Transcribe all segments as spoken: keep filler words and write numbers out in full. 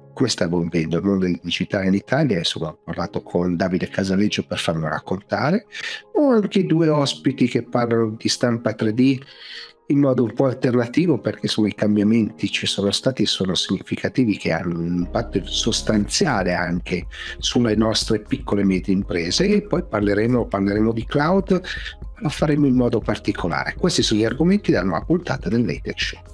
come stavo vivendo il mondo del digitale in Italia. Insomma, ho parlato con Davide Casaleggio per farlo raccontare. Ho anche due ospiti che parlano di stampa tre D in modo un po' alternativo, perché insomma i cambiamenti ci sono stati e sono significativi, che hanno un impatto sostanziale anche sulle nostre piccole e medie imprese. E poi parleremo, parleremo di cloud, lo faremo in modo particolare. Questi sono gli argomenti della nuova puntata del Late Tech Show.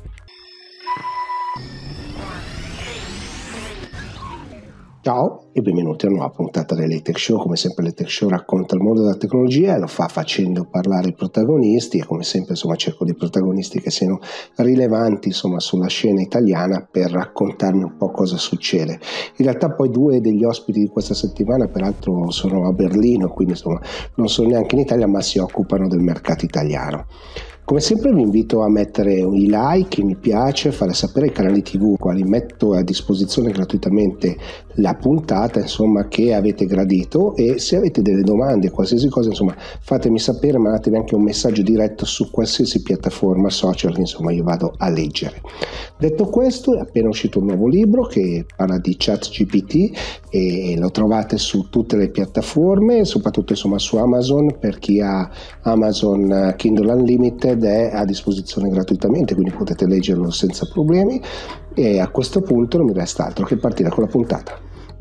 Ciao e benvenuti a una nuova puntata del Late Tech Show. Come sempre, il Late Tech Show racconta il mondo della tecnologia e lo fa facendo parlare i protagonisti, e come sempre insomma cerco dei protagonisti che siano rilevanti insomma sulla scena italiana per raccontarmi un po' cosa succede. In realtà poi due degli ospiti di questa settimana peraltro sono a Berlino, quindi insomma non sono neanche in Italia, ma si occupano del mercato italiano. Come sempre vi invito a mettere i like, i mi piace, fare sapere ai canali tivù quali metto a disposizione gratuitamente la puntata, insomma, che avete gradito, e se avete delle domande, qualsiasi cosa, insomma, fatemi sapere, mandatemi anche un messaggio diretto su qualsiasi piattaforma social che insomma io vado a leggere. Detto questo, è appena uscito un nuovo libro che parla di ChatGPT e lo trovate su tutte le piattaforme, soprattutto insomma su Amazon. Per chi ha Amazon Kindle Unlimited è a disposizione gratuitamente, quindi potete leggerlo senza problemi. E a questo punto non mi resta altro che partire con la puntata.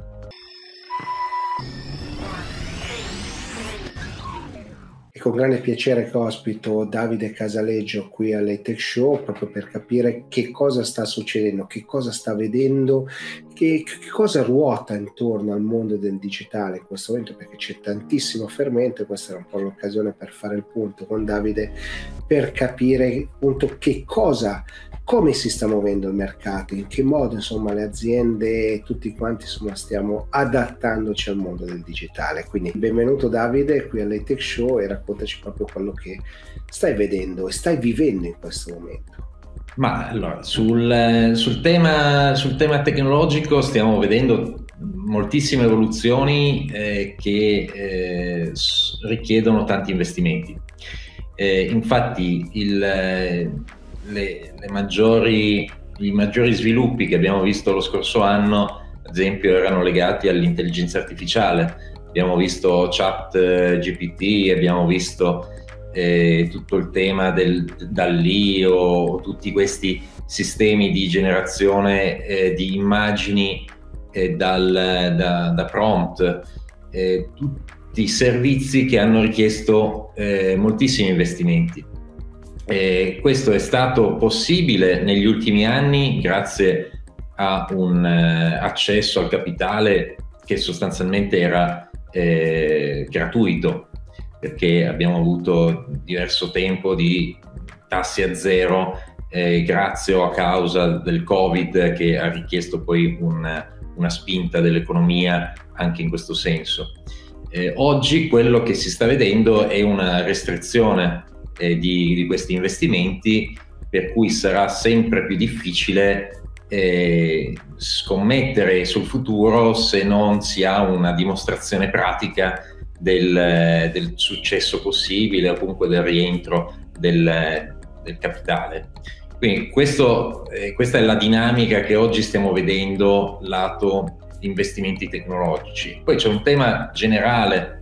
È con grande piacere che ospito Davide Casaleggio qui al Late Tech Show, proprio per capire che cosa sta succedendo, che cosa sta vedendo, che, che cosa ruota intorno al mondo del digitale in questo momento, perché c'è tantissimo fermento, e questa era un po' l'occasione per fare il punto con Davide, per capire appunto che cosa, come si sta muovendo il mercato, in che modo insomma le aziende, tutti quanti insomma stiamo adattandoci al mondo del digitale. Quindi benvenuto Davide qui al Late Tech Show e raccontaci proprio quello che stai vedendo e stai vivendo in questo momento. Ma allora, sul, sul, tema, sul tema tecnologico stiamo vedendo moltissime evoluzioni eh, che eh, richiedono tanti investimenti. Eh, infatti il, le, le maggiori, i maggiori sviluppi che abbiamo visto lo scorso anno, ad esempio, erano legati all'intelligenza artificiale. Abbiamo visto ChatGPT, abbiamo visto Eh, tutto il tema del Dall-E o tutti questi sistemi di generazione eh, di immagini eh, dal, da, da prompt, eh, tutti servizi che hanno richiesto eh, moltissimi investimenti. Eh, questo è stato possibile negli ultimi anni grazie a un eh, accesso al capitale che sostanzialmente era eh, gratuito, perché abbiamo avuto diverso tempo di tassi a zero eh, grazie o a causa del Covid, che ha richiesto poi una, una spinta dell'economia anche in questo senso. Eh, oggi quello che si sta vedendo è una restrizione eh, di, di questi investimenti, per cui sarà sempre più difficile eh, scommettere sul futuro se non si ha una dimostrazione pratica Del, del successo possibile o comunque del rientro del, del capitale. Quindi questo, eh, questa è la dinamica che oggi stiamo vedendo lato investimenti tecnologici. Poi c'è un tema generale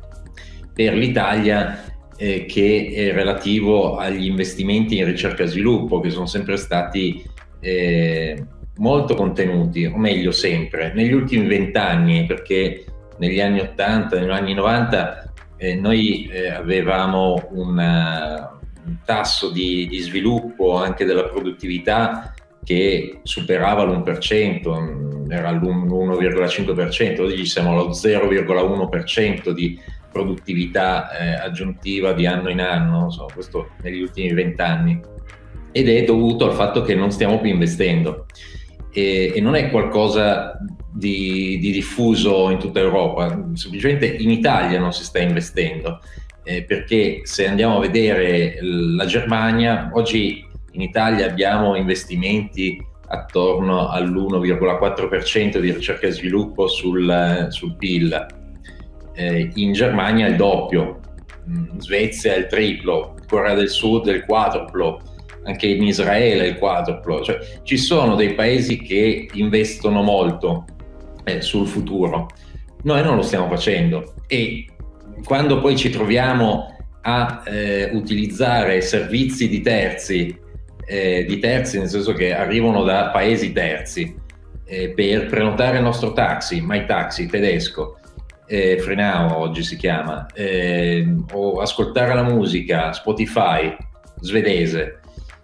per l'Italia eh, che è relativo agli investimenti in ricerca e sviluppo, che sono sempre stati eh, molto contenuti, o meglio sempre, negli ultimi vent'anni, perché negli anni ottanta, negli anni novanta eh, noi eh, avevamo una, un tasso di, di sviluppo anche della produttività che superava l'uno per cento, era l'uno virgola cinque per cento, oggi siamo allo zero virgola uno per cento di produttività eh, aggiuntiva di anno in anno, so, questo negli ultimi vent'anni, ed è dovuto al fatto che non stiamo più investendo. E, e non è qualcosa di, di diffuso in tutta Europa, semplicemente in Italia non si sta investendo, eh, perché se andiamo a vedere la Germania, oggi in Italia abbiamo investimenti attorno all'uno virgola quattro per cento di ricerca e sviluppo sul, sul P I L, eh, in Germania è il doppio, in Svezia è il triplo, Corea del Sud è il quadruplo. anche in Israele il quadruplo, cioè ci sono dei paesi che investono molto eh, sul futuro, noi non lo stiamo facendo, e quando poi ci troviamo a eh, utilizzare servizi di terzi, eh, di terzi nel senso che arrivano da paesi terzi, eh, per prenotare il nostro taxi, MyTaxi tedesco, eh, Frenao oggi si chiama, eh, o ascoltare la musica, Spotify svedese,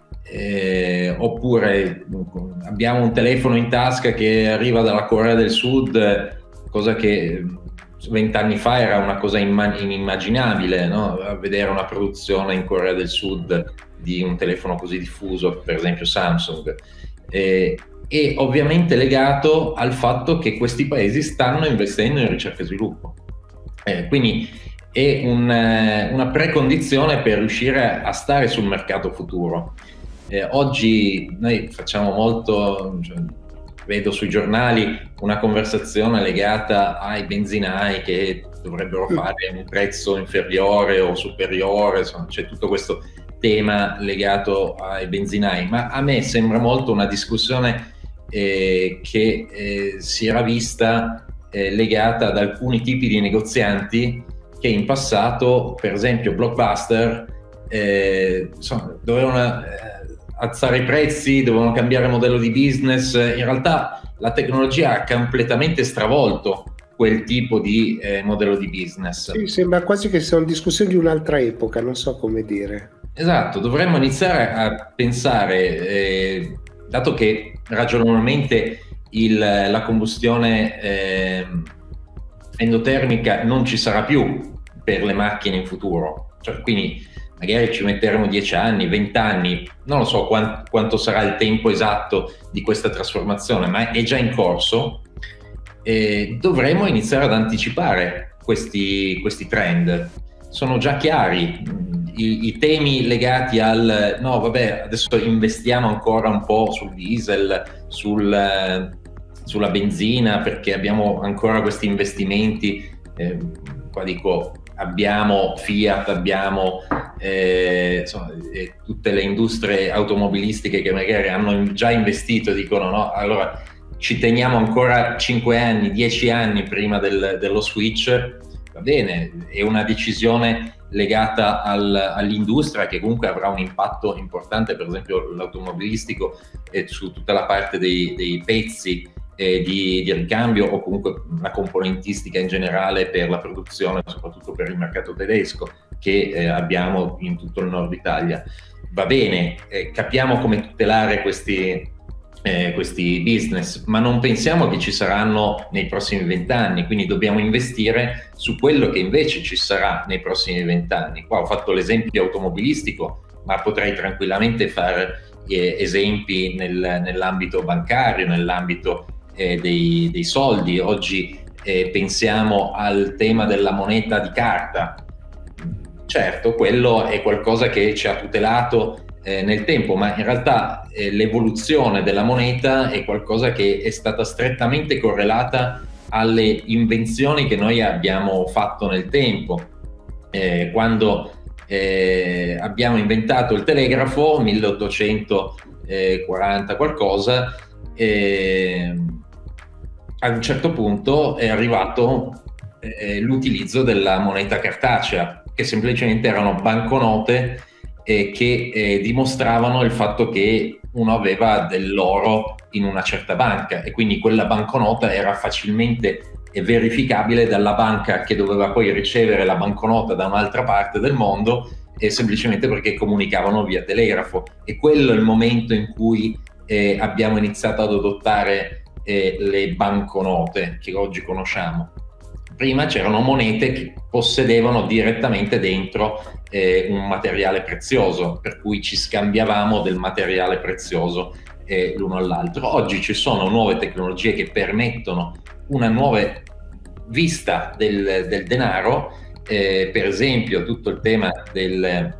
eh, oppure abbiamo un telefono in tasca che arriva dalla Corea del Sud, cosa che vent'anni fa era una cosa inimmaginabile, no? Vedere una produzione in Corea del Sud di un telefono così diffuso, per esempio Samsung, eh, e ovviamente legato al fatto che questi paesi stanno investendo in ricerca e sviluppo, eh, quindi è un, una precondizione per riuscire a stare sul mercato futuro. Eh, oggi noi facciamo molto, cioè, vedo sui giornali una conversazione legata ai benzinai che dovrebbero fare un prezzo inferiore o superiore, insomma, c'è tutto questo tema legato ai benzinai, ma a me sembra molto una discussione eh, che eh, si era vista eh, legata ad alcuni tipi di negozianti che in passato, per esempio Blockbuster, eh, insomma, dovevano eh, alzare i prezzi, dovevano cambiare modello di business. In realtà la tecnologia ha completamente stravolto quel tipo di eh, modello di business. Sì, sembra quasi che sia una discussione di un'altra epoca, non so come dire. Esatto, dovremmo iniziare a pensare, eh, dato che ragionevolmente il, la combustione eh, endotermica non ci sarà più per le macchine in futuro, cioè, quindi magari ci metteremo dieci anni, venti anni, non lo so quant- quanto sarà il tempo esatto di questa trasformazione, ma è già in corso, e dovremo iniziare ad anticipare questi, questi trend. Sono già chiari i, i temi legati al no, vabbè, adesso investiamo ancora un po' sul diesel, sul, sulla benzina, perché abbiamo ancora questi investimenti, eh, qua dico abbiamo Fiat, abbiamo eh, insomma, eh, tutte le industrie automobilistiche che magari hanno già investito e dicono no, allora ci teniamo ancora cinque anni, dieci anni prima del, dello switch, va bene, è una decisione legata al, all'industria che comunque avrà un impatto importante, per esempio l'automobilistico, eh, su tutta la parte dei, dei pezzi eh, di, di ricambio, o comunque la componentistica in generale per la produzione, soprattutto per il mercato tedesco che eh, abbiamo in tutto il nord Italia. Va bene, eh, capiamo come tutelare questi, eh, questi business, ma non pensiamo che ci saranno nei prossimi vent'anni, quindi dobbiamo investire su quello che invece ci sarà nei prossimi vent'anni. Qua ho fatto l'esempio automobilistico, ma potrei tranquillamente fare eh, esempi nel, nell'ambito bancario, nell'ambito eh, dei, dei soldi. Oggi eh, pensiamo al tema della moneta di carta. Certo, quello è qualcosa che ci ha tutelato eh, nel tempo, ma in realtà eh, l'evoluzione della moneta è qualcosa che è stata strettamente correlata alle invenzioni che noi abbiamo fatto nel tempo. Eh, quando eh, abbiamo inventato il telegrafo, milleottocentoquaranta qualcosa, eh, a un certo punto è arrivato eh, l'utilizzo della moneta cartacea, che semplicemente erano banconote eh, che eh, dimostravano il fatto che uno aveva dell'oro in una certa banca, e quindi quella banconota era facilmente verificabile dalla banca che doveva poi ricevere la banconota da un'altra parte del mondo, e semplicemente perché comunicavano via telegrafo. E quello è il momento in cui eh, abbiamo iniziato ad adottare eh, le banconote che oggi conosciamo. Prima c'erano monete che possedevano direttamente dentro eh, un materiale prezioso, per cui ci scambiavamo del materiale prezioso eh, l'uno all'altro. Oggi ci sono nuove tecnologie che permettono una nuova vista del, del denaro, eh, per esempio tutto il tema del,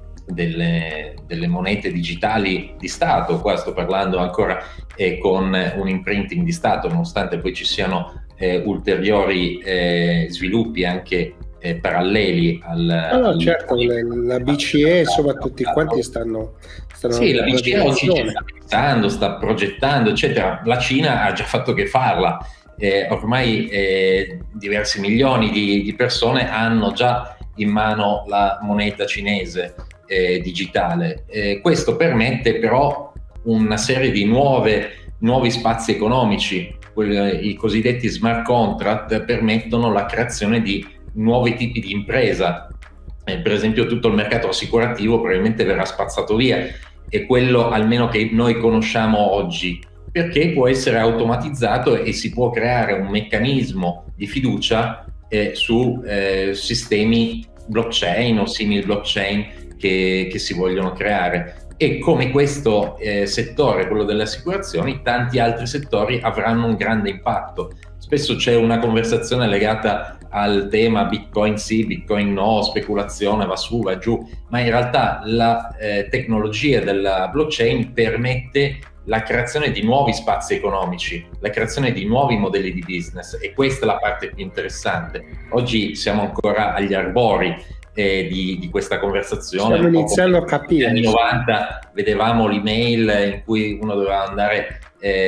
delle, delle monete digitali di Stato. Qua sto parlando ancora eh, con un imprinting di Stato, nonostante poi ci siano Eh, ulteriori eh, sviluppi anche eh, paralleli al... No, no, al certo, al, la B C E, insomma, tutti quanti stanno... stanno sì, la B C E oggi ci sta pensando, sta progettando, eccetera. La Cina ha già fatto che farla. Eh, ormai eh, diversi milioni di, di persone hanno già in mano la moneta cinese eh, digitale. Eh, questo permette però una serie di nuove, nuovi spazi economici. I cosiddetti smart contract permettono la creazione di nuovi tipi di impresa. Eh, per esempio tutto il mercato assicurativo probabilmente verrà spazzato via, e quello almeno che noi conosciamo oggi, perché può essere automatizzato e si può creare un meccanismo di fiducia eh, su eh, sistemi blockchain o simili blockchain che, che si vogliono creare. E come questo eh, settore, quello delle assicurazioni, tanti altri settori avranno un grande impatto. Spesso c'è una conversazione legata al tema Bitcoin sì, Bitcoin no, speculazione va su, va giù, ma in realtà la eh, tecnologia della blockchain permette la creazione di nuovi spazi economici, la creazione di nuovi modelli di business, e questa è la parte più interessante. Oggi siamo ancora agli arbori eh, di, di questa conversazione. Stiamo iniziando a capire. Negli anni novanta vedevamo l'email in cui uno doveva andare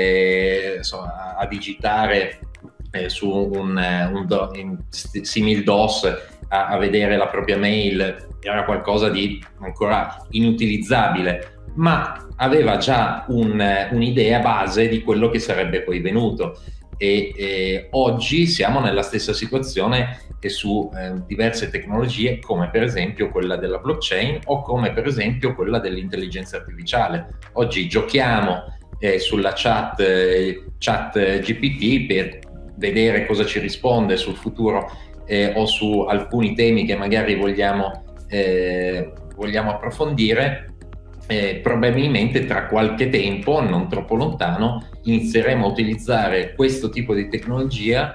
eh, insomma, a digitare eh, su un, un do, in simil DOS a, a vedere la propria mail. Era qualcosa di ancora inutilizzabile, ma aveva già un, un'idea base di quello che sarebbe poi venuto. E eh, oggi siamo nella stessa situazione e su eh, diverse tecnologie, come per esempio quella della blockchain o come per esempio quella dell'intelligenza artificiale. Oggi giochiamo eh, sulla chat, eh, chat G P T per vedere cosa ci risponde sul futuro eh, o su alcuni temi che magari vogliamo, eh, vogliamo approfondire. Eh, probabilmente tra qualche tempo, non troppo lontano, inizieremo a utilizzare questo tipo di tecnologia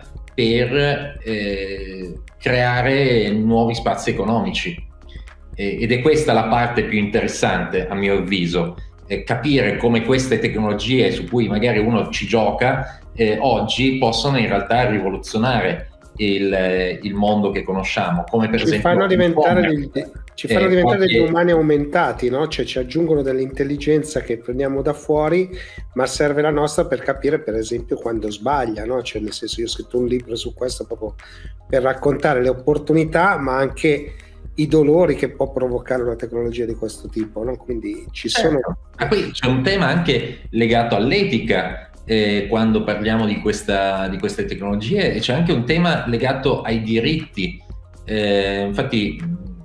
per eh, creare nuovi spazi economici, eh, ed è questa la parte più interessante a mio avviso, eh, capire come queste tecnologie su cui magari uno ci gioca eh, oggi possono in realtà rivoluzionare il, il mondo che conosciamo, come per ci esempio fanno diventare degli, ci fanno eh, diventare qualche... degli umani aumentati, no? Cioè ci aggiungono dell'intelligenza che prendiamo da fuori, ma serve la nostra per capire per esempio quando sbaglia, no? Cioè nel senso, io ho scritto un libro su questo proprio per raccontare le opportunità ma anche i dolori che può provocare una tecnologia di questo tipo, no? Quindi ci certo. sono... Ma poi c'è un tema anche legato all'etica. Eh, quando parliamo di, questa, di queste tecnologie, c'è anche un tema legato ai diritti. Eh, infatti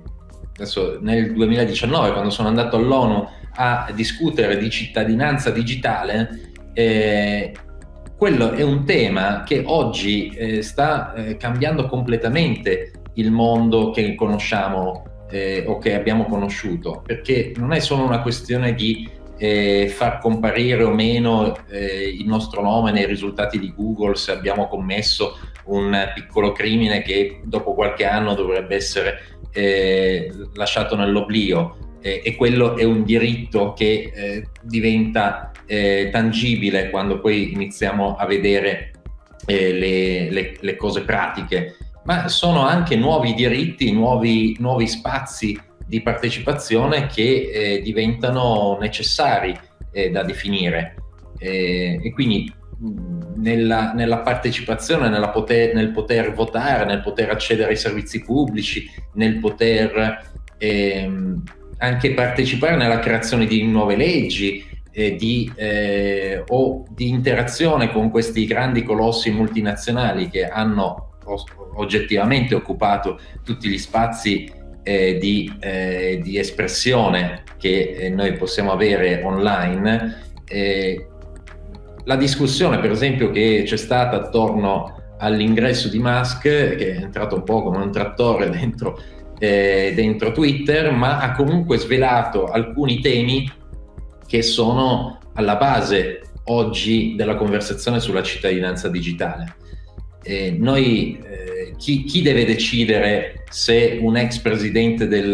adesso nel duemiladiciannove, quando sono andato all'ONU a discutere di cittadinanza digitale, eh, quello è un tema che oggi eh, sta eh, cambiando completamente il mondo che conosciamo eh, o che abbiamo conosciuto, perché non è solo una questione di Eh, far comparire o meno eh, il nostro nome nei risultati di Google se abbiamo commesso un piccolo crimine che dopo qualche anno dovrebbe essere eh, lasciato nell'oblio, eh, e quello è un diritto che eh, diventa eh, tangibile quando poi iniziamo a vedere eh, le, le, le cose pratiche, ma sono anche nuovi diritti, nuovi, nuovi spazi di partecipazione che eh, diventano necessari eh, da definire, eh, e quindi mh, nella, nella partecipazione, nella poter, nel poter votare, nel poter accedere ai servizi pubblici, nel poter ehm, anche partecipare nella creazione di nuove leggi eh, di, eh, o di interazione con questi grandi colossi multinazionali che hanno oggettivamente occupato tutti gli spazi Eh, di, eh, di espressione che eh, noi possiamo avere online. Eh, la discussione per esempio che c'è stata attorno all'ingresso di Musk, che è entrato un po' come un trattore dentro, eh, dentro Twitter, ma ha comunque svelato alcuni temi che sono alla base oggi della conversazione sulla cittadinanza digitale. Eh, noi, eh, chi, chi deve decidere se un ex presidente del,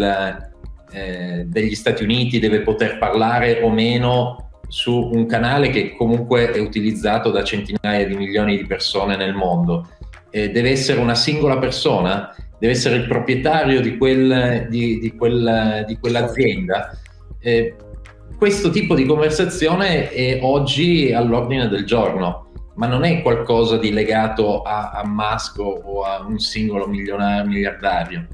eh, degli Stati Uniti deve poter parlare o meno su un canale che comunque è utilizzato da centinaia di milioni di persone nel mondo? Eh, deve essere una singola persona deve essere il proprietario di, quel, di, di, quel, di quell'azienda. Eh, questo tipo di conversazione è oggi all'ordine del giorno, ma non è qualcosa di legato a, a Musk o a un singolo milionario, miliardario.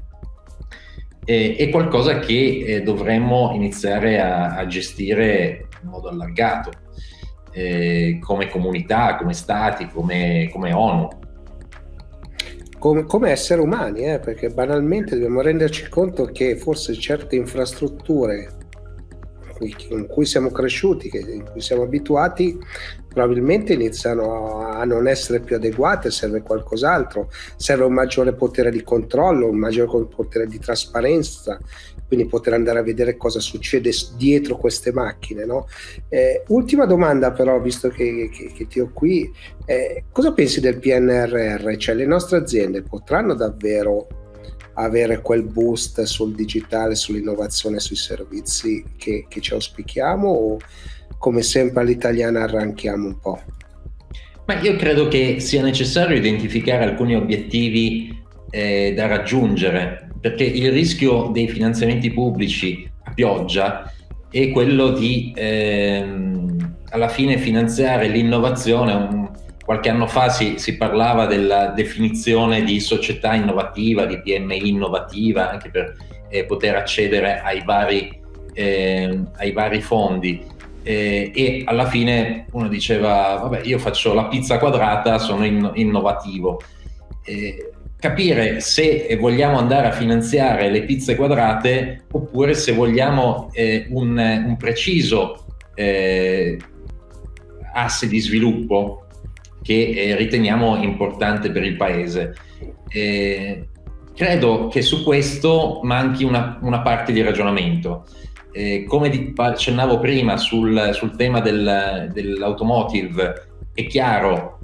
È, è qualcosa che eh, dovremmo iniziare a, a gestire in modo allargato, eh, come comunità, come stati, come, come ONU. Come, come esseri umani, eh, perché banalmente dobbiamo renderci conto che forse certe infrastrutture in cui siamo cresciuti, in cui siamo abituati, probabilmente iniziano a non essere più adeguate, serve qualcos'altro, serve un maggiore potere di controllo, un maggiore potere di trasparenza, quindi poter andare a vedere cosa succede dietro queste macchine, no? Eh, ultima domanda però, visto che, che, che ti ho qui, eh, cosa pensi del P N R R? Cioè le nostre aziende potranno davvero avere quel boost sul digitale, sull'innovazione, sui servizi che, che ci auspichiamo, o come sempre all'italiana arranchiamo un po'? Ma io credo che sia necessario identificare alcuni obiettivi eh, da raggiungere, perché il rischio dei finanziamenti pubblici a pioggia è quello di ehm, alla fine finanziare l'innovazione. Un, Qualche anno fa si, si parlava della definizione di società innovativa, di P M I innovativa, anche per eh, poter accedere ai vari, eh, ai vari fondi. Eh, e alla fine uno diceva, vabbè, io faccio la pizza quadrata, sono in, innovativo. Eh, capire se vogliamo andare a finanziare le pizze quadrate oppure se vogliamo eh, un, un preciso eh, asse di sviluppo che eh, riteniamo importante per il paese. Eh, credo che su questo manchi una, una parte di ragionamento. Eh, come di, accennavo prima sul, sul tema del, dell'automotive, è chiaro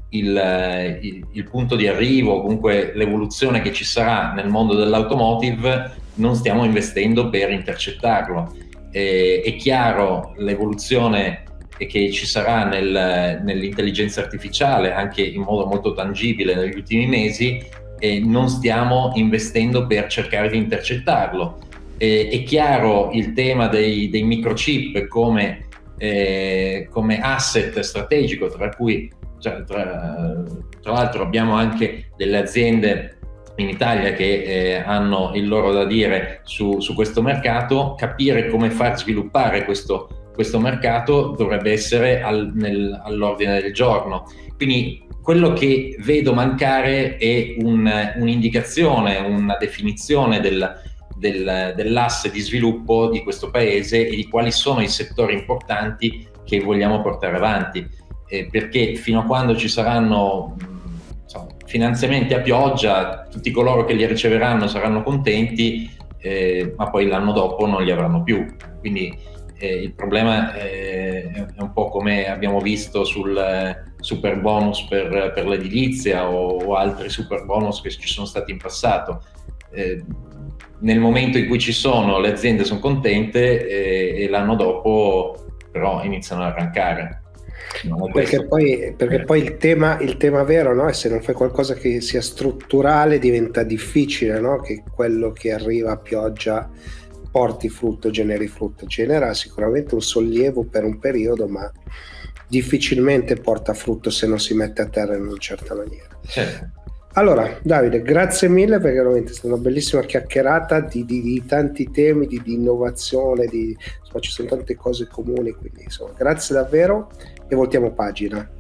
il, il, il punto di arrivo, comunque l'evoluzione che ci sarà nel mondo dell'automotive, non stiamo investendo per intercettarlo. Eh, è chiaro l'evoluzione e che ci sarà nel, nell'intelligenza artificiale anche in modo molto tangibile negli ultimi mesi, e non stiamo investendo per cercare di intercettarlo. E, è chiaro il tema dei, dei microchip come, eh, come asset strategico, tra cui cioè, tra, tra l'altro abbiamo anche delle aziende in Italia che eh, hanno il loro da dire su, su questo mercato. Capire come far sviluppare questo questo mercato dovrebbe essere al, nel, all'ordine del giorno. Quindi quello che vedo mancare è un, un'indicazione, una definizione del, del, dell'asse di sviluppo di questo paese e di quali sono i settori importanti che vogliamo portare avanti, eh, perché fino a quando ci saranno insomma, finanziamenti a pioggia, tutti coloro che li riceveranno saranno contenti, eh, ma poi l'anno dopo non li avranno più. Quindi Eh, il problema eh, è un po' come abbiamo visto sul eh, super bonus per, per l'edilizia o, o altri super bonus che ci sono stati in passato. Eh, nel momento in cui ci sono, le aziende sono contente eh, e l'anno dopo però iniziano ad arrancare. Perché poi, perché poi il tema, il tema vero, no? È se non fai qualcosa che sia strutturale diventa difficile, no? Che quello che arriva a pioggia porti frutto, generi frutto. Genera sicuramente un sollievo per un periodo, ma difficilmente porta frutto se non si mette a terra in una certa maniera. Certo. Allora Davide, grazie mille, perché veramente è stata una bellissima chiacchierata di, di, di tanti temi, di, di innovazione, di, insomma, ci sono tante cose comuni, quindi insomma, grazie davvero e voltiamo pagina.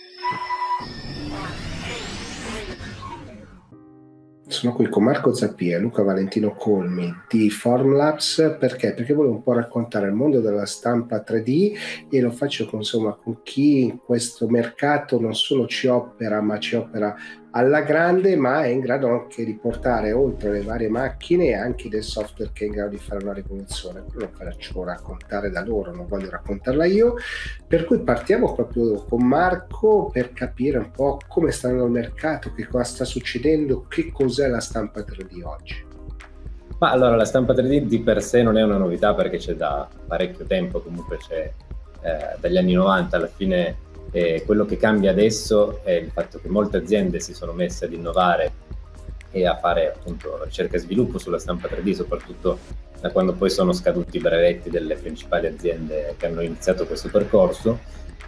Sono qui con Marco Zappia e Luca Valentino Colmi di Formlabs. Perché? Perché volevo un po' raccontare il mondo della stampa tre D e lo faccio con, insomma, con chi in questo mercato non solo ci opera, ma ci opera alla grande, ma è in grado anche di portare oltre le varie macchine anche del software che è in grado di fare una rivoluzione. Quello lo faccio raccontare da loro, non voglio raccontarla io, per cui partiamo proprio con Marco per capire un po' come sta andando il mercato, che cosa sta succedendo, che cos'è la stampa tre D oggi. Ma allora, la stampa tre D di per sé non è una novità, perché c'è da parecchio tempo, comunque c'è eh, dagli anni novanta alla fine. E quello che cambia adesso è il fatto che molte aziende si sono messe ad innovare e a fare appunto ricerca e sviluppo sulla stampa tre D, soprattutto da quando poi sono scaduti i brevetti delle principali aziende che hanno iniziato questo percorso,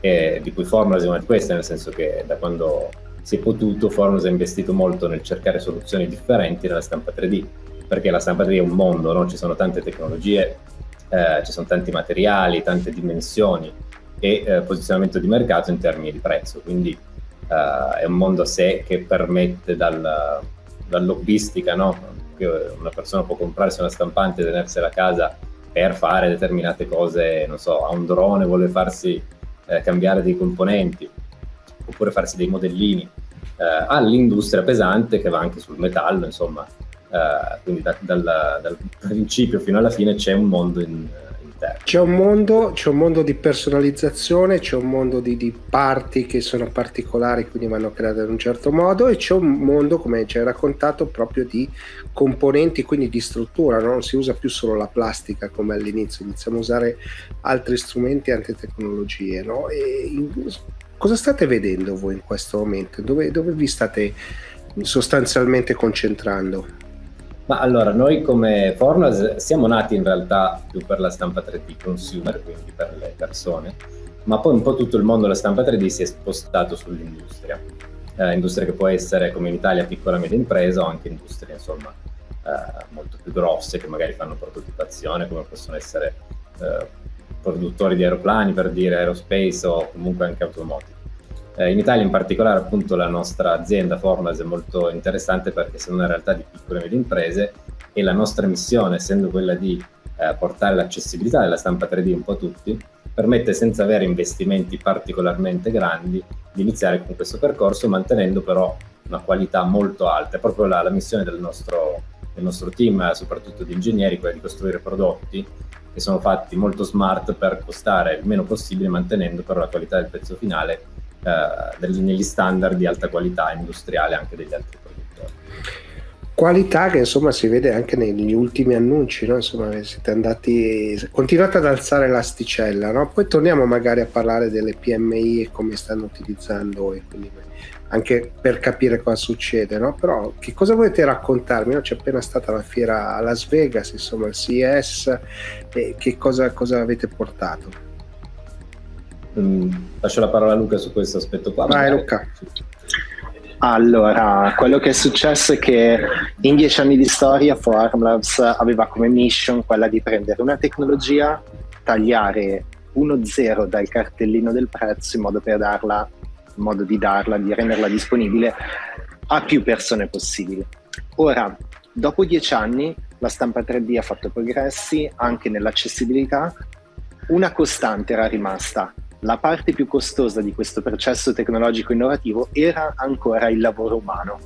e di cui Formlabs è una di queste, nel senso che da quando si è potuto Formlabs ha investito molto nel cercare soluzioni differenti nella stampa tre D, perché la stampa tre D è un mondo, no? Ci sono tante tecnologie, eh, ci sono tanti materiali, tante dimensioni e eh, posizionamento di mercato in termini di prezzo, quindi eh, è un mondo a sé che permette dal, dall'hobbistica, no? Che una persona può comprarsi una stampante e tenersela a casa per fare determinate cose, non so, ha un drone, vuole farsi eh, cambiare dei componenti oppure farsi dei modellini, eh, all'industria pesante che va anche sul metallo, insomma, eh, quindi da, dal, dal principio fino alla fine c'è un mondo in, in terra. C'è un mondo, c'è un mondo di personalizzazione, c'è un mondo di, di parti che sono particolari, quindi vanno create in un certo modo, e c'è un mondo, come ci hai raccontato, proprio di componenti, quindi di struttura, no? Non si usa più solo la plastica come all'inizio, iniziamo a usare altri strumenti, altre tecnologie, no? E in, cosa state vedendo voi in questo momento? Dove, dove vi state sostanzialmente concentrando? Ma allora, noi come Formlabs siamo nati in realtà più per la stampa tre D consumer, quindi per le persone, ma poi un po' tutto il mondo della stampa tre D si è spostato sull'industria. Eh, industria che può essere, come in Italia, piccola e media impresa, o anche industrie, insomma, eh, molto più grosse, che magari fanno prototipazione, come possono essere eh, produttori di aeroplani, per dire, aerospace, o comunque anche automotive. Eh, in Italia in particolare, appunto, la nostra azienda Formlabs è molto interessante perché essendo una realtà di piccole e medie imprese, e la nostra missione essendo quella di eh, portare l'accessibilità della stampa tre D un po' a tutti, permette, senza avere investimenti particolarmente grandi, di iniziare con questo percorso, mantenendo però una qualità molto alta. È proprio la, la missione del nostro, del nostro team, soprattutto di ingegneri, quella di costruire prodotti che sono fatti molto smart per costare il meno possibile, mantenendo però la qualità del pezzo finale eh, del, negli standard di alta qualità industriale anche degli altri produttori. Qualità che insomma si vede anche negli ultimi annunci, no? Insomma, siete andati, continuate ad alzare l'asticella, no? Poi torniamo magari a parlare delle P M I e come stanno utilizzando, e quindi anche per capire cosa succede, no? Però che cosa volete raccontarmi? No? C'è appena stata la fiera a Las Vegas, insomma il C E S, e che cosa, cosa avete portato? Mm, lascio la parola a Luca su questo aspetto qua. Vai Luca. Allora, quello che è successo è che in dieci anni di storia Formlabs aveva come mission quella di prendere una tecnologia, tagliare uno zero dal cartellino del prezzo in modo per darla, in modo di darla, di renderla disponibile a più persone possibili. Ora, dopo dieci anni, la stampa tre D ha fatto progressi anche nell'accessibilità. Una costante era rimasta: la parte più costosa di questo processo tecnologico innovativo era ancora il lavoro umano.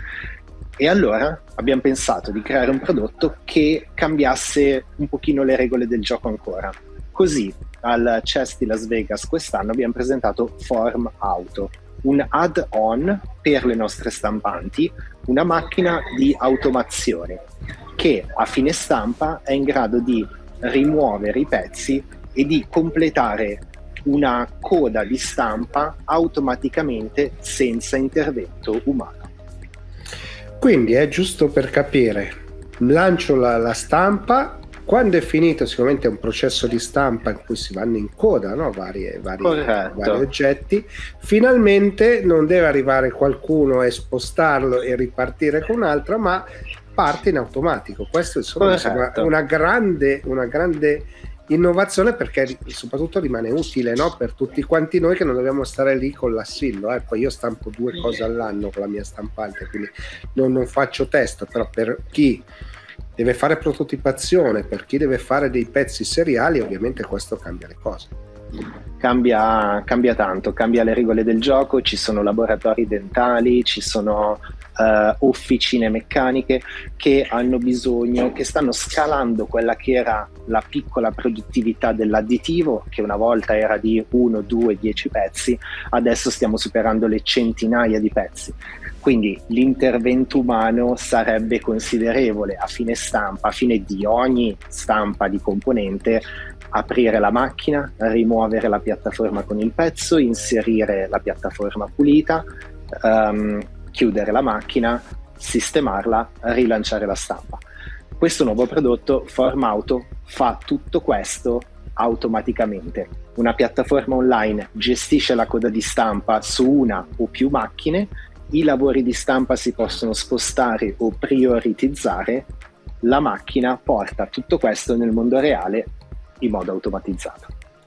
E allora abbiamo pensato di creare un prodotto che cambiasse un pochino le regole del gioco ancora. Così al C E S di Las Vegas quest'anno abbiamo presentato Form Auto, un add-on per le nostre stampanti, una macchina di automazione che a fine stampa è in grado di rimuovere i pezzi e di completare una coda di stampa automaticamente senza intervento umano. Quindi è giusto per capire, lancio la, la stampa, quando è finito sicuramente è un processo di stampa in cui si vanno in coda, no? Varie, vari, vari oggetti, finalmente non deve arrivare qualcuno e spostarlo e ripartire con un'altra, ma parte in automatico. Questo insomma mi sembra una grande, una grande innovazione, perché soprattutto rimane utile, no? Per tutti quanti noi che non dobbiamo stare lì con l'assillo. Ecco, io stampo due cose all'anno con la mia stampante, quindi non, non faccio test, però per chi deve fare prototipazione, per chi deve fare dei pezzi seriali, ovviamente questo cambia le cose. Cambia, cambia tanto, cambia le regole del gioco, ci sono laboratori dentali, ci sono uh, officine meccaniche che hanno bisogno, che stanno scalando quella che era la piccola produttività dell'additivo, che una volta era di uno, due, dieci pezzi, adesso stiamo superando le centinaia di pezzi. Quindi l'intervento umano sarebbe considerevole a fine stampa, a fine di ogni stampa di componente, aprire la macchina, rimuovere la piattaforma con il pezzo, inserire la piattaforma pulita, um, chiudere la macchina, sistemarla, rilanciare la stampa. Questo nuovo prodotto, Formauto, fa tutto questo automaticamente. Una piattaforma online gestisce la coda di stampa su una o più macchine, i lavori di stampa si possono spostare o prioritizzare, la macchina porta tutto questo nel mondo reale in modo automatizzato.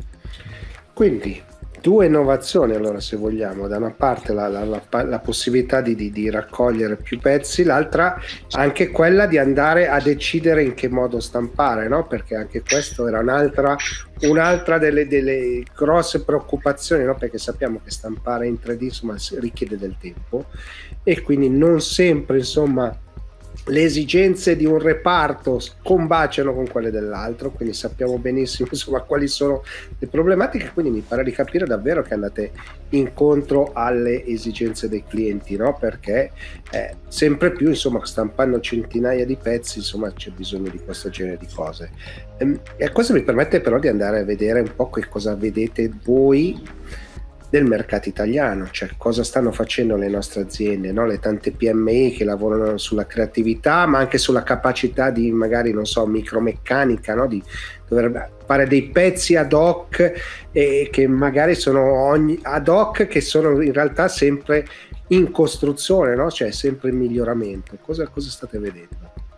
Quindi due innovazioni, allora, se vogliamo: da una parte la, la, la, la possibilità di, di, di raccogliere più pezzi, l'altra anche quella di andare a decidere in che modo stampare, no? Perché anche questo era un'altra, un'altra delle, delle grosse preoccupazioni, no? Perché sappiamo che stampare in tre D, insomma, richiede del tempo, e quindi non sempre, insomma, le esigenze di un reparto combaciano con quelle dell'altro, quindi sappiamo benissimo, insomma, quali sono le problematiche. Quindi mi pare di capire davvero che andate incontro alle esigenze dei clienti, no? Perché eh, sempre più, insomma, stampando centinaia di pezzi, insomma, c'è bisogno di questo genere di cose. E, e questo mi permette però di andare a vedere un po' che cosa vedete voi del mercato italiano, cioè cosa stanno facendo le nostre aziende, no? Le tante P M I che lavorano sulla creatività, ma anche sulla capacità di, magari, non so, micromeccanica, no? Di dover fare dei pezzi ad hoc, e che magari sono ogni, ad hoc, che sono in realtà sempre in costruzione, no? Cioè sempre in miglioramento. Cosa, cosa state vedendo?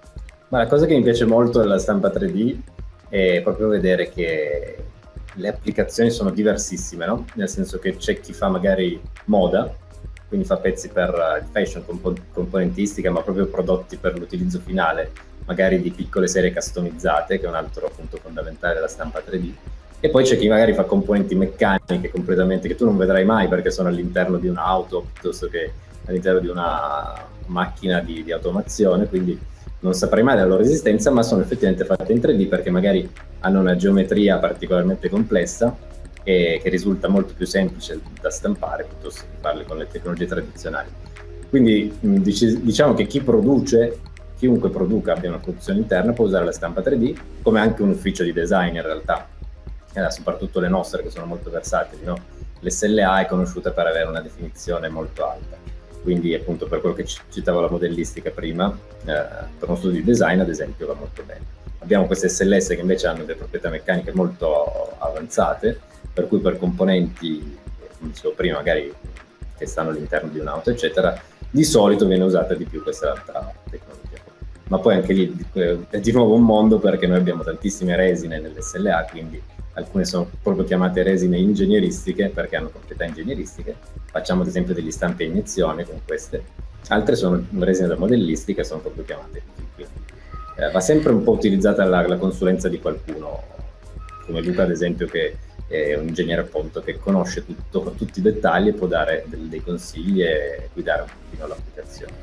Ma la cosa che mi piace molto della stampa tre D è proprio vedere che le applicazioni sono diversissime, no? Nel senso che c'è chi fa magari moda, quindi fa pezzi per fashion, comp- componentistica, ma proprio prodotti per l'utilizzo finale, magari di piccole serie customizzate, che è un altro punto fondamentale della stampa tre D. E poi c'è chi magari fa componenti meccaniche completamente, che tu non vedrai mai perché sono all'interno di un'auto piuttosto che all'interno di una macchina di, di automazione, quindi non saprei mai della loro esistenza, ma sono effettivamente fatte in tre D perché magari hanno una geometria particolarmente complessa e che risulta molto più semplice da stampare piuttosto che farle con le tecnologie tradizionali. Quindi diciamo che chi produce, chiunque produca, abbia una produzione interna, può usare la stampa tre D, come anche un ufficio di design in realtà, eh, soprattutto le nostre che sono molto versatili, no? L'S L A è conosciuta per avere una definizione molto alta. Quindi appunto per quello che citavo la modellistica prima, eh, per uno studio di design ad esempio va molto bene. Abbiamo queste S L S che invece hanno delle proprietà meccaniche molto avanzate, per cui per componenti, come dicevo prima, magari che stanno all'interno di un'auto eccetera, di solito viene usata di più questa altra tecnologia. Ma poi anche lì è di nuovo un mondo, perché noi abbiamo tantissime resine nell'S L A, quindi alcune sono proprio chiamate resine ingegneristiche perché hanno proprietà ingegneristiche. Facciamo ad esempio degli stampi a iniezione con queste, altre sono resine da modellistica, sono proprio chiamate così. Quindi, eh, va sempre un po' utilizzata la, la consulenza di qualcuno, come Luca ad esempio, che è un ingegnere appunto che conosce tutto, tutti i dettagli e può dare del, dei consigli e guidare un pochino l'applicazione.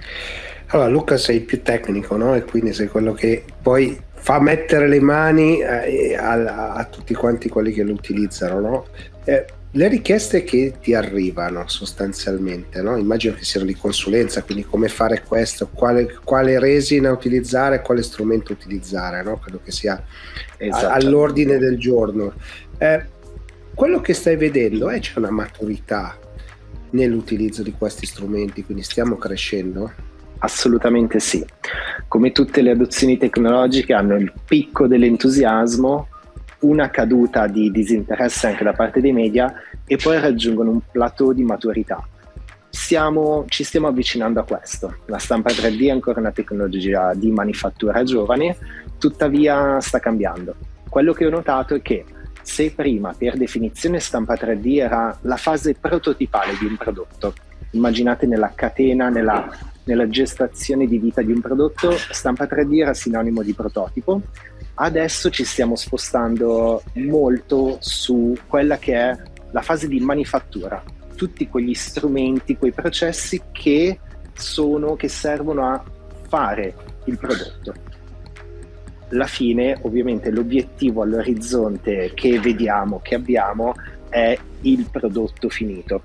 Allora Luca, sei più tecnico, no? E quindi sei quello che poi fa mettere le mani eh, a, a tutti quanti quelli che lo utilizzano, no? Eh, le richieste che ti arrivano sostanzialmente, no? Immagino che siano di consulenza, quindi come fare questo, quale, quale resina utilizzare, quale strumento utilizzare, no? Credo che sia all'ordine del giorno. Eh, quello che stai vedendo è, c'è una maturità nell'utilizzo di questi strumenti, quindi stiamo crescendo? Assolutamente sì. Come tutte le adozioni tecnologiche hanno il picco dell'entusiasmo, una caduta di disinteresse anche da parte dei media e poi raggiungono un plateau di maturità. Siamo, ci stiamo avvicinando a questo. La stampa tre D è ancora una tecnologia di manifattura giovane, tuttavia sta cambiando. Quello che ho notato è che se prima per definizione stampa tre D era la fase prototipale di un prodotto, immaginate nella catena, nella, nella gestazione di vita di un prodotto, stampa tre D era sinonimo di prototipo. Adesso ci stiamo spostando molto su quella che è la fase di manifattura, tutti quegli strumenti, quei processi che sono, che servono a fare il prodotto. Alla fine, ovviamente, l'obiettivo all'orizzonte che vediamo, che abbiamo, è il prodotto finito.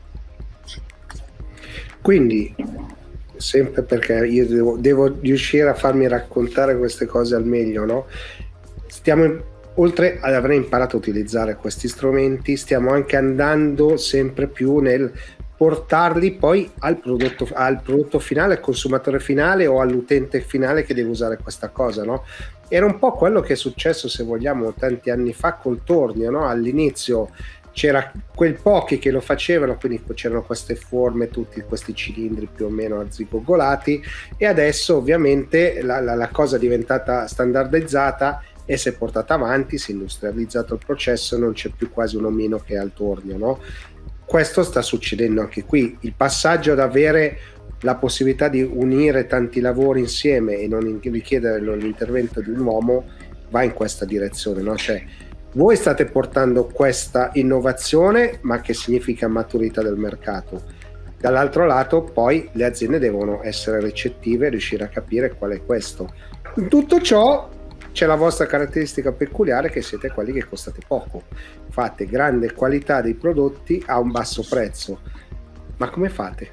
Quindi, sempre perché io devo, devo riuscire a farmi raccontare queste cose al meglio, no? Stiamo, oltre ad aver imparato a utilizzare questi strumenti, stiamo anche andando sempre più nel portarli poi al prodotto, al prodotto finale, al consumatore finale o all'utente finale che deve usare questa cosa, no? Era un po' quello che è successo, se vogliamo, tanti anni fa col tornio, no? All'inizio c'era quel pochi che lo facevano, quindi c'erano queste forme, tutti questi cilindri più o meno arzigogolati, e adesso ovviamente la, la, la cosa è diventata standardizzata e si è portata avanti, si è industrializzato il processo, non c'è più quasi un omino che al tornio, no? Questo sta succedendo anche qui, il passaggio ad avere la possibilità di unire tanti lavori insieme e non richiedere l'intervento di un uomo va in questa direzione, no? Cioè, voi state portando questa innovazione, ma che significa maturità del mercato. Dall'altro lato poi le aziende devono essere ricettive e riuscire a capire qual è questo. In tutto ciò c'è la vostra caratteristica peculiare, che siete quelli che costate poco, fate grande qualità dei prodotti a un basso prezzo. Ma come fate?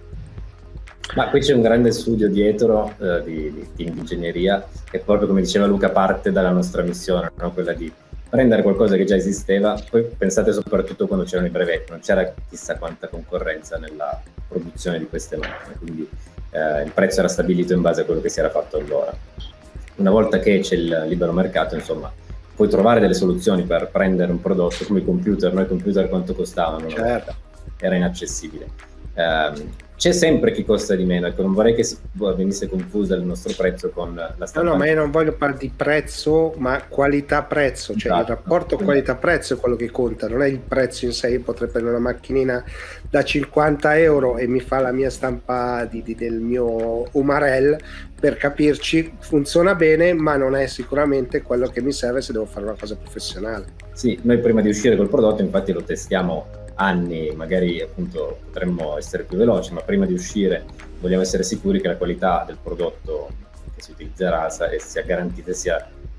Ma qui c'è un grande studio dietro eh, di, di team di ingegneria, che proprio, come diceva Luca, parte dalla nostra missione, no? Quella di prendere qualcosa che già esisteva. Poi pensate soprattutto quando c'erano i brevetti, non c'era chissà quanta concorrenza nella produzione di queste macchine, quindi eh, il prezzo era stabilito in base a quello che si era fatto allora. Una volta che c'è il libero mercato, insomma, puoi trovare delle soluzioni per prendere un prodotto come i computer. Noi i computer quanto costavano? Certo. Era inaccessibile. Um, c'è sempre chi costa di meno, ecco, non vorrei che venisse confusa il nostro prezzo con la stampa. No, no, ma io non voglio parlare di prezzo, ma qualità-prezzo, cioè esatto. Il rapporto qualità-prezzo è quello che conta, non è il prezzo in sé. Io potrei prendere una macchinina da cinquanta euro e mi fa la mia stampa di, di, del mio Umarell, per capirci, funziona bene, ma non è sicuramente quello che mi serve se devo fare una cosa professionale. Sì, noi prima di uscire col prodotto infatti lo testiamo anni, magari appunto potremmo essere più veloci, ma prima di uscire vogliamo essere sicuri che la qualità del prodotto che si utilizzerà sia garantita, sia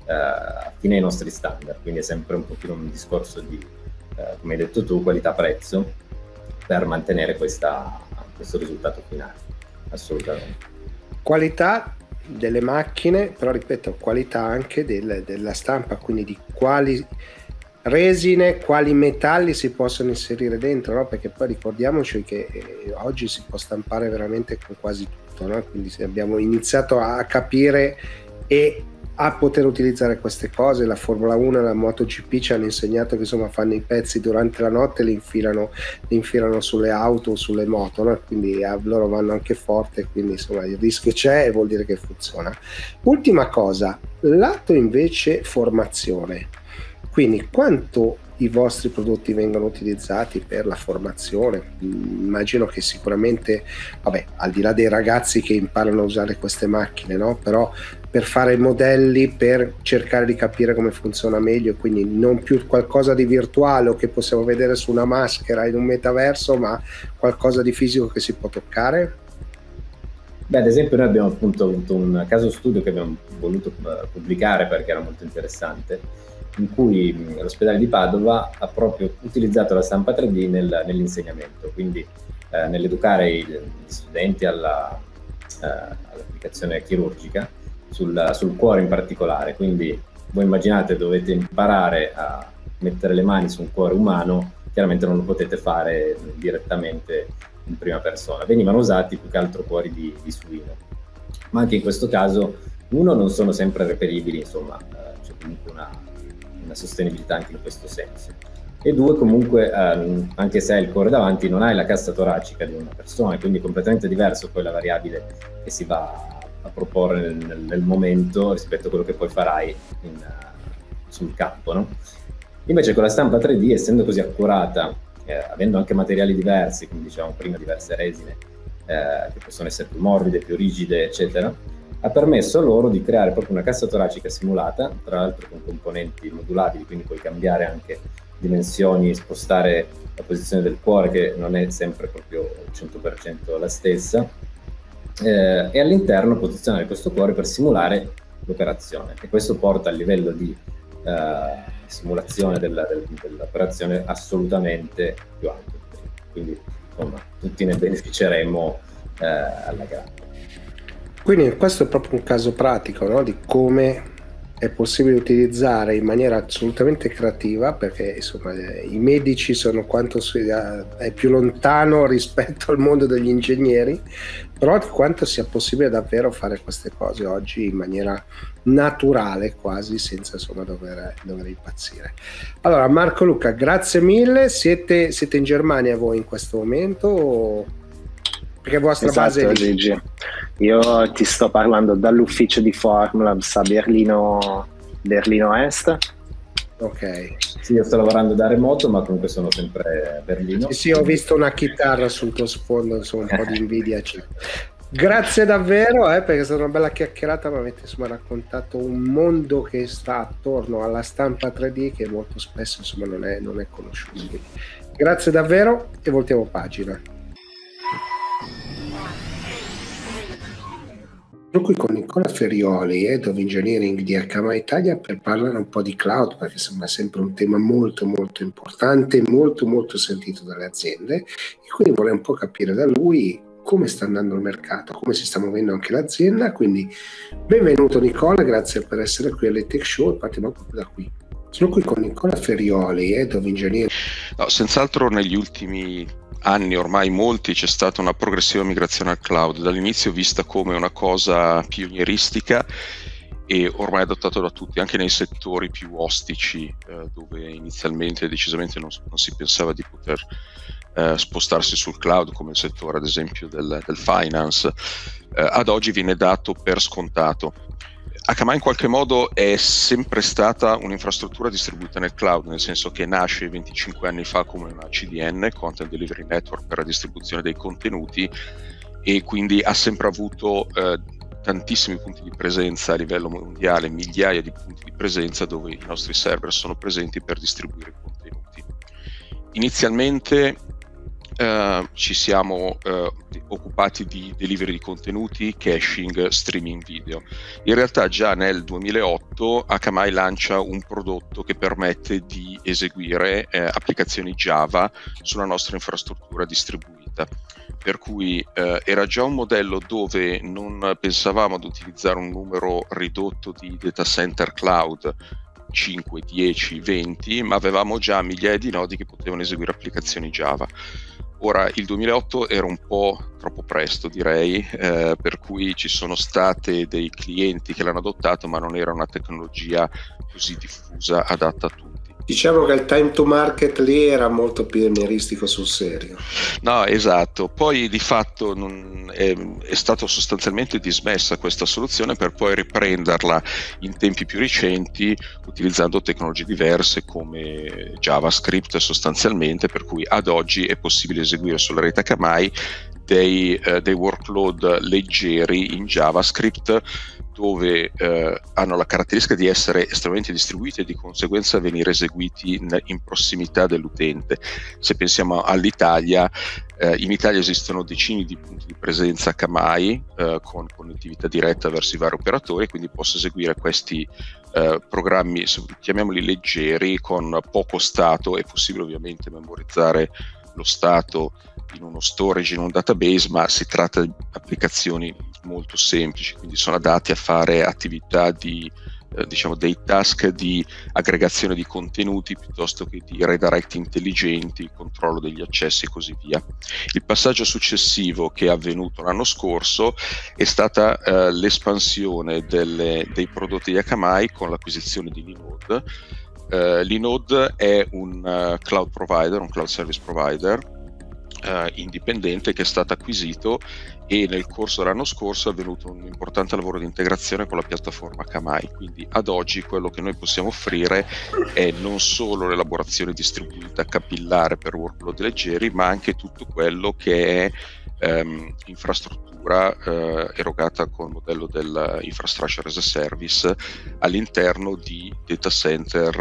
eh, fine ai nostri standard. Quindi è sempre un pochino un discorso di, eh, come hai detto tu, qualità-prezzo per mantenere questa, questo risultato finale. Assolutamente. Qualità delle macchine, però ripeto, qualità anche del, della stampa, quindi di quali resine, quali metalli si possono inserire dentro, no? Perché poi ricordiamoci che eh, oggi si può stampare veramente con quasi tutto, no? Quindi se abbiamo iniziato a capire e a poter utilizzare queste cose. La Formula uno e la MotoGP ci hanno insegnato che insomma fanno i pezzi durante la notte e li infilano, li infilano sulle auto o sulle moto, no? Quindi a, loro vanno anche forte, quindi insomma il rischio c'è e vuol dire che funziona. Ultima cosa, lato invece formazione. Quindi quanto i vostri prodotti vengono utilizzati per la formazione? Immagino che sicuramente, vabbè, al di là dei ragazzi che imparano a usare queste macchine, no? Però per fare modelli, per cercare di capire come funziona meglio, quindi non più qualcosa di virtuale o che possiamo vedere su una maschera in un metaverso, ma qualcosa di fisico che si può toccare? Beh, ad esempio noi abbiamo appunto avuto un caso studio che abbiamo voluto pubblicare perché era molto interessante, in cui l'ospedale di Padova ha proprio utilizzato la stampa tre D nel, nell'insegnamento, quindi eh, nell'educare gli studenti alla, eh, all'applicazione chirurgica, sul, sul cuore in particolare. Quindi voi immaginate, dovete imparare a mettere le mani su un cuore umano, chiaramente non lo potete fare direttamente in prima persona. Venivano usati più che altro cuori di, di suino, ma anche in questo caso, uno, non sono sempre reperibili, insomma, eh, c'è comunque una, una sostenibilità anche in questo senso, e due, comunque eh, anche se hai il cuore davanti non hai la cassa toracica di una persona, quindi è completamente diverso poi la variabile che si va a proporre nel, nel, nel momento rispetto a quello che poi farai in, uh, sul campo, no? Invece con la stampa tre D, essendo così accurata, eh, avendo anche materiali diversi, come dicevamo prima, diverse resine eh, che possono essere più morbide, più rigide, eccetera, ha permesso loro di creare proprio una cassa toracica simulata, tra l'altro con componenti modulabili, quindi puoi cambiare anche dimensioni, spostare la posizione del cuore, che non è sempre proprio al cento per cento la stessa, eh, e all'interno posizionare questo cuore per simulare l'operazione, e questo porta al livello di eh, simulazione della, del, dell'operazione assolutamente più alto. Quindi insomma tutti ne beneficeremo eh, alla grande. Quindi questo è proprio un caso pratico, no? Di come è possibile utilizzare in maniera assolutamente creativa, perché insomma i medici sono quanto è più lontano rispetto al mondo degli ingegneri, però di quanto sia possibile davvero fare queste cose oggi in maniera naturale, quasi senza insomma dover, dover impazzire. Allora Marco Luca, grazie mille. Siete, siete in Germania voi in questo momento o... perché vostra esatto, base è lì? Gigi. Io ti sto parlando dall'ufficio di Formlabs a Berlino, Berlino Est. Ok. Sì, io sto lavorando da remoto, ma comunque sono sempre a Berlino. Sì, sì, ho visto una chitarra sul tuo sfondo, insomma, un po' di invidia c'è. Grazie davvero, eh, perché è stata una bella chiacchierata, mi avete insomma raccontato un mondo che sta attorno alla stampa tre D che molto spesso insomma non è, non è conosciuto. Grazie davvero e voltiamo pagina. Sono qui con Nicola Ferrioli, Head of Engineering di Akamai Italia, per parlare un po' di cloud, perché sembra sempre un tema molto molto importante, molto molto sentito dalle aziende, e quindi vorrei un po' capire da lui come sta andando il mercato, come si sta muovendo anche l'azienda. Quindi benvenuto Nicola, grazie per essere qui alle Tech Show e partiamo proprio da qui. Sono qui con Nicola Ferrioli, Head of Engineering. No, senz'altro negli ultimi anni, ormai molti, c'è stata una progressiva migrazione al cloud, dall'inizio vista come una cosa pionieristica e ormai adottato da tutti, anche nei settori più ostici, eh, dove inizialmente decisamente non, non si pensava di poter eh, spostarsi sul cloud, come il settore ad esempio del, del finance, eh, ad oggi viene dato per scontato. Akamai in qualche modo è sempre stata un'infrastruttura distribuita nel cloud, nel senso che nasce venticinque anni fa come una C D N, Content Delivery Network, per la distribuzione dei contenuti, e quindi ha sempre avuto eh, tantissimi punti di presenza a livello mondiale, migliaia di punti di presenza dove i nostri server sono presenti per distribuire i contenuti. Inizialmente Uh, ci siamo uh, occupati di delivery di contenuti, caching, streaming video. In realtà già nel duemilaotto Akamai lancia un prodotto che permette di eseguire uh, applicazioni Java sulla nostra infrastruttura distribuita, per cui uh, era già un modello dove non pensavamo ad utilizzare un numero ridotto di data center cloud, cinque, dieci, venti, ma avevamo già migliaia di nodi che potevano eseguire applicazioni Java. Ora, il duemilaotto era un po' troppo presto, direi, eh, per cui ci sono state dei clienti che l'hanno adottato, ma non era una tecnologia così diffusa, adatta a tutti. Diciamo che il time to market lì era molto pionieristico sul serio. No, esatto. Poi di fatto non è, è stata sostanzialmente dismessa questa soluzione per poi riprenderla in tempi più recenti utilizzando tecnologie diverse come JavaScript sostanzialmente, per cui ad oggi è possibile eseguire sulla rete Akamai dei, eh, dei workload leggeri in JavaScript, dove eh, hanno la caratteristica di essere estremamente distribuiti e di conseguenza venire eseguiti in, in prossimità dell'utente. Se pensiamo all'Italia, eh, in Italia esistono decine di punti di presenza Akamai eh, con connettività diretta verso i vari operatori, quindi posso eseguire questi eh, programmi, chiamiamoli leggeri, con poco stato. È possibile ovviamente memorizzare lo stato in uno storage, in un database, ma si tratta di applicazioni molto semplici, quindi sono adatti a fare attività di eh, diciamo dei task di aggregazione di contenuti piuttosto che di redirect intelligenti, controllo degli accessi e così via. Il passaggio successivo che è avvenuto l'anno scorso è stata eh, l'espansione delle, dei prodotti di Akamai con l'acquisizione di Linode. Uh, Linode è un uh, cloud provider, un cloud service provider uh, indipendente che è stato acquisito, e nel corso dell'anno scorso è avvenuto un importante lavoro di integrazione con la piattaforma Akamai. Quindi ad oggi quello che noi possiamo offrire è non solo l'elaborazione distribuita capillare per workload leggeri, ma anche tutto quello che è um, infrastruttura Uh, erogata con il modello del infrastructure as a service all'interno di data center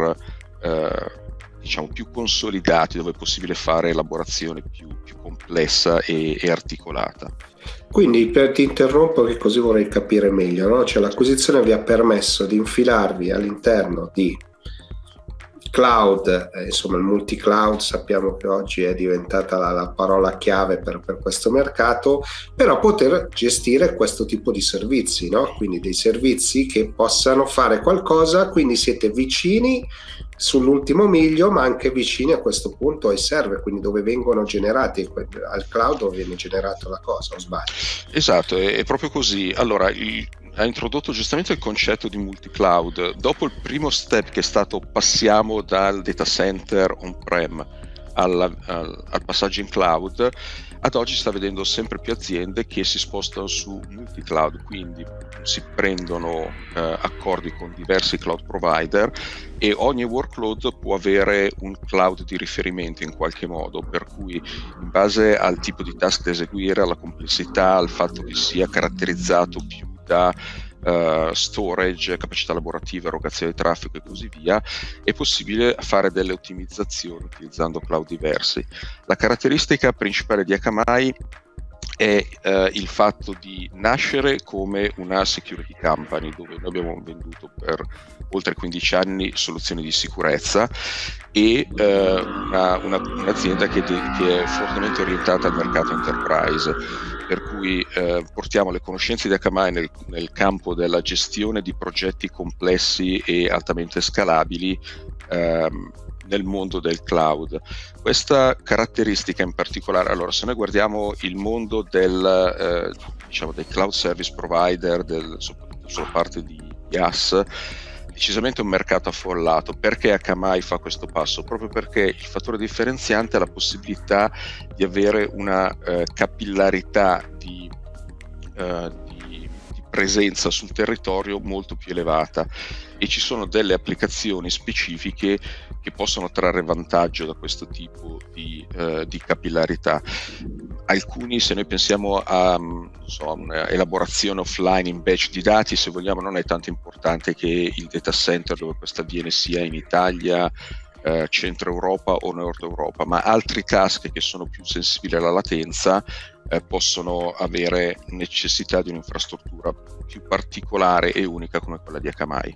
uh, diciamo più consolidati, dove è possibile fare elaborazione più, più complessa e, e articolata. Quindi per ti interrompo che così vorrei capire meglio, no? Cioè l'acquisizione vi ha permesso di infilarvi all'interno di cloud, eh, insomma il multi-cloud sappiamo che oggi è diventata la, la parola chiave per, per questo mercato, però poter gestire questo tipo di servizi, no? Quindi dei servizi che possano fare qualcosa, quindi siete vicini sull'ultimo miglio, ma anche vicini a questo punto ai server, quindi dove vengono generati, al cloud dove viene generato la cosa, o sbaglio? Esatto, è, è proprio così. Allora, il, ha introdotto giustamente il concetto di multi-cloud. Dopo il primo step, che è stato passiamo dal data center on-prem alla, al, al passaggio in cloud, ad oggi sta vedendo sempre più aziende che si spostano su multi-cloud, quindi si prendono eh, accordi con diversi cloud provider e ogni workload può avere un cloud di riferimento in qualche modo, per cui in base al tipo di task da eseguire, alla complessità, al fatto che sia caratterizzato più da Uh, storage, capacità lavorativa, erogazione di traffico e così via, è possibile fare delle ottimizzazioni utilizzando cloud diversi. La caratteristica principale di Akamai è uh, il fatto di nascere come una security company, dove noi abbiamo venduto per oltre quindici anni soluzioni di sicurezza e uh, una, una, un'azienda che, de- che è fortemente orientata al mercato enterprise, per cui eh, portiamo le conoscenze di Akamai nel, nel campo della gestione di progetti complessi e altamente scalabili ehm, nel mondo del cloud. Questa caratteristica in particolare, allora se noi guardiamo il mondo del, eh, diciamo dei cloud service provider, del, soprattutto sulla parte di IaaS, decisamente un mercato affollato. Perché Akamai fa questo passo? Proprio perché il fattore differenziante è la possibilità di avere una eh, capillarità di, eh, di, di presenza sul territorio molto più elevata, e ci sono delle applicazioni specifiche che possono trarre vantaggio da questo tipo di, eh, di capillarità. Alcuni, se noi pensiamo a non so, un'elaborazione offline in batch di dati, se vogliamo, non è tanto importante che il data center dove questo avviene sia in Italia, eh, centro Europa o nord Europa, ma altri task che sono più sensibili alla latenza eh, possono avere necessità di un'infrastruttura più particolare e unica come quella di Akamai.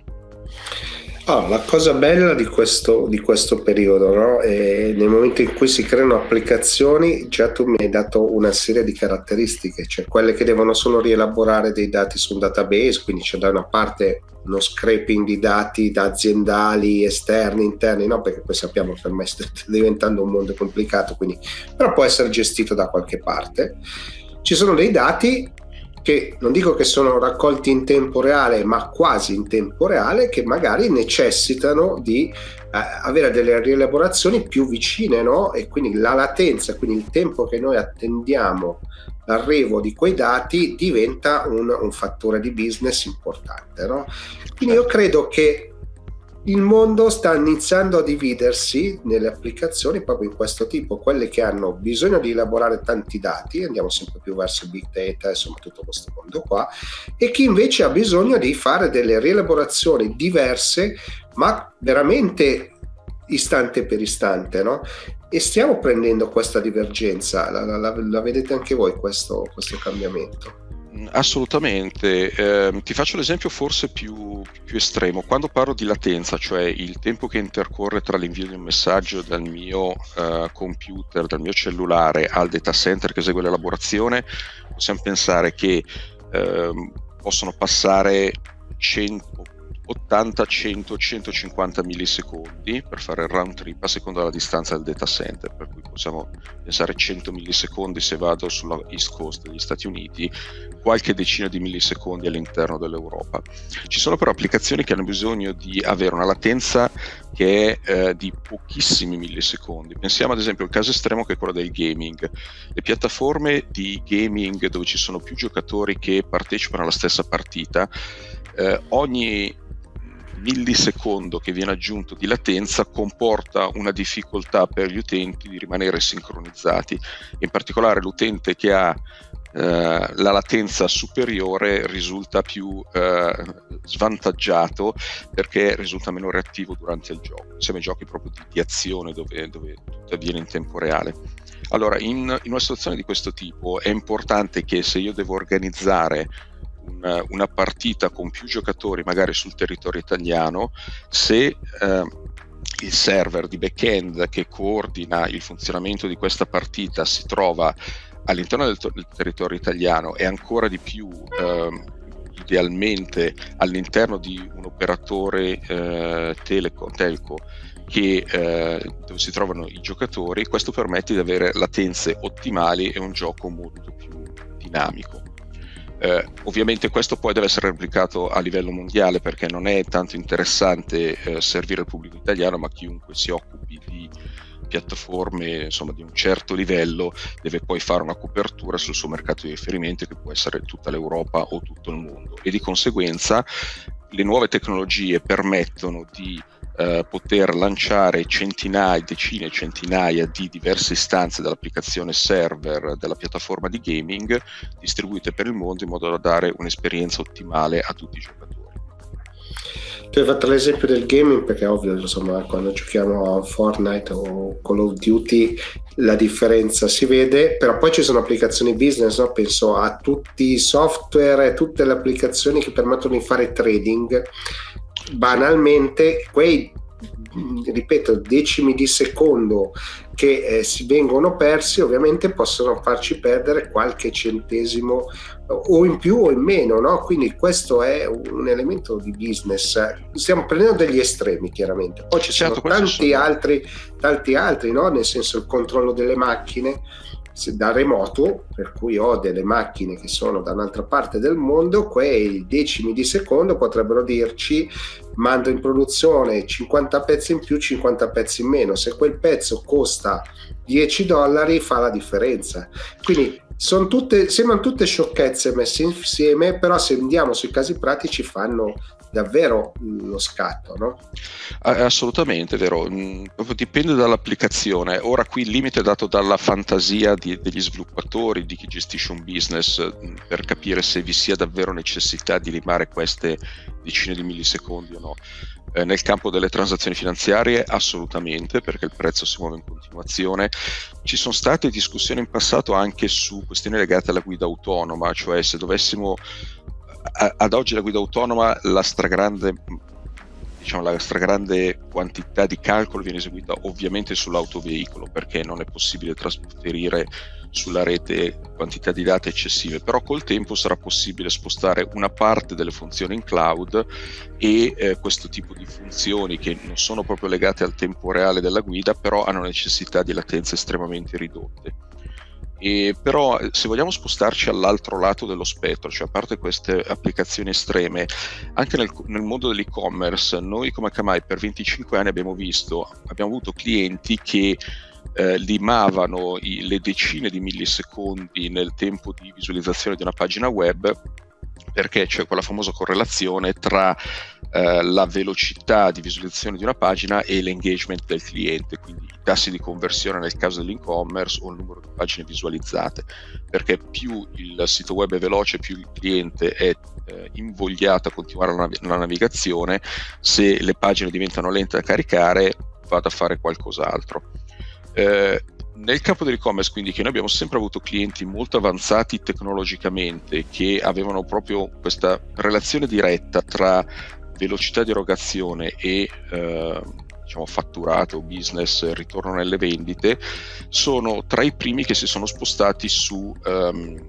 Oh, la cosa bella di questo, di questo periodo, no? È nel momento in cui si creano applicazioni, già tu mi hai dato una serie di caratteristiche, cioè quelle che devono solo rielaborare dei dati su un database, quindi c'è da una parte uno scraping di dati da aziendali, esterni, interni, no? Perché poi sappiamo che ormai sta diventando un mondo complicato, quindi però può essere gestito da qualche parte. Ci sono dei dati che non dico che sono raccolti in tempo reale, ma quasi in tempo reale, che magari necessitano di eh, avere delle rielaborazioni più vicine, no? E quindi la latenza, quindi il tempo che noi attendiamo l'arrivo di quei dati diventa un, un fattore di business importante, no? Quindi io credo che il mondo sta iniziando a dividersi nelle applicazioni proprio in questo tipo, quelle che hanno bisogno di elaborare tanti dati, andiamo sempre più verso big data, insomma tutto questo mondo qua, e chi invece ha bisogno di fare delle rielaborazioni diverse, ma veramente istante per istante, no? E stiamo prendendo questa divergenza, la, la, la vedete anche voi questo, questo cambiamento? Assolutamente, eh, ti faccio l'esempio forse più, più estremo. Quando parlo di latenza, cioè il tempo che intercorre tra l'invio di un messaggio dal mio uh, computer, dal mio cellulare al data center che esegue l'elaborazione, possiamo pensare che eh, possono passare cento, ottanta, cento, centocinquanta millisecondi per fare il round trip a seconda della distanza del data center, per cui possiamo pensare cento millisecondi se vado sulla East Coast degli Stati Uniti, qualche decina di millisecondi all'interno dell'Europa. Ci sono però applicazioni che hanno bisogno di avere una latenza che è eh, di pochissimi millisecondi. Pensiamo ad esempio al caso estremo che è quello del gaming. Le piattaforme di gaming dove ci sono più giocatori che partecipano alla stessa partita, eh, ogni millisecondo che viene aggiunto di latenza comporta una difficoltà per gli utenti di rimanere sincronizzati. In particolare l'utente che ha eh, la latenza superiore risulta più eh, svantaggiato perché risulta meno reattivo durante il gioco, insieme ai giochi proprio di, di azione dove, dove tutto avviene in tempo reale. Allora, in, in una situazione di questo tipo è importante che se io devo organizzare Una, una partita con più giocatori magari sul territorio italiano, se eh, il server di back-end che coordina il funzionamento di questa partita si trova all'interno del, to- del territorio italiano e ancora di più ehm, idealmente all'interno di un operatore eh, teleco, telco che, eh, dove si trovano i giocatori, questo permette di avere latenze ottimali e un gioco molto più dinamico. Eh, ovviamente questo poi deve essere replicato a livello mondiale, perché non è tanto interessante eh, servire il pubblico italiano, ma chiunque si occupi di piattaforme insomma di un certo livello deve poi fare una copertura sul suo mercato di riferimento, che può essere tutta l'Europa o tutto il mondo, e di conseguenza le nuove tecnologie permettono di eh, poter lanciare centinaia, decine, centinaia di diverse istanze dell'applicazione server della piattaforma di gaming distribuite per il mondo, in modo da dare un'esperienza ottimale a tutti i giocatori. Tu hai fatto l'esempio del gaming perché è ovvio, insomma, quando giochiamo a Fortnite o Call of Duty la differenza si vede, però poi ci sono applicazioni business, no? Penso a tutti i software e tutte le applicazioni che permettono di fare trading. Banalmente quei, ripeto, decimi di secondo che eh, si vengono persi ovviamente possono farci perdere qualche centesimo o in più o in meno, no? Quindi questo è un elemento di business. Stiamo prendendo degli estremi, chiaramente, poi ci certo, sono tanti sono... altri tanti altri, no? Nel senso, il controllo delle macchine da remoto, per cui ho delle macchine che sono da un'altra parte del mondo, quei decimi di secondo potrebbero dirci: mando in produzione cinquanta pezzi in più, cinquanta pezzi in meno. Se quel pezzo costa dieci dollari fa la differenza. Quindi sono tutte, sembrano tutte sciocchezze messe insieme, però se andiamo sui casi pratici fanno davvero lo scatto, no? Assolutamente, vero. Dipende dall'applicazione. Ora qui il limite è dato dalla fantasia di, degli sviluppatori, di chi gestisce un business, per capire se vi sia davvero necessità di limare queste decine di millisecondi o no. Eh, nel campo delle transazioni finanziarie assolutamente, perché il prezzo si muove in continuazione. Ci sono state discussioni in passato anche su questioni legate alla guida autonoma, cioè se dovessimo a, ad oggi la guida autonoma, la stragrande diciamo la stragrande quantità di calcolo viene eseguita ovviamente sull'autoveicolo, perché non è possibile trasferire sulla rete quantità di dati eccessive, però col tempo sarà possibile spostare una parte delle funzioni in cloud e eh, questo tipo di funzioni, che non sono proprio legate al tempo reale della guida, però hanno necessità di latenze estremamente ridotte. E però se vogliamo spostarci all'altro lato dello spettro, cioè a parte queste applicazioni estreme, anche nel, nel mondo dell'e-commerce, noi come Akamai per venticinque anni abbiamo visto, abbiamo avuto clienti che eh, limavano i, le decine di millisecondi nel tempo di visualizzazione di una pagina web, perché c'è quella famosa correlazione tra eh, la velocità di visualizzazione di una pagina e l'engagement del cliente, quindi i tassi di conversione nel caso dell'e-commerce o il numero di pagine visualizzate, perché più il sito web è veloce, più il cliente è eh, invogliato a continuare la, nav- la navigazione. Se le pagine diventano lente da caricare, vado a fare qualcos'altro. Eh, Nel campo dell'e-commerce, quindi, che noi abbiamo sempre avuto clienti molto avanzati tecnologicamente, che avevano proprio questa relazione diretta tra velocità di erogazione e eh, diciamo fatturato, business, ritorno nelle vendite, sono tra i primi che si sono spostati su um,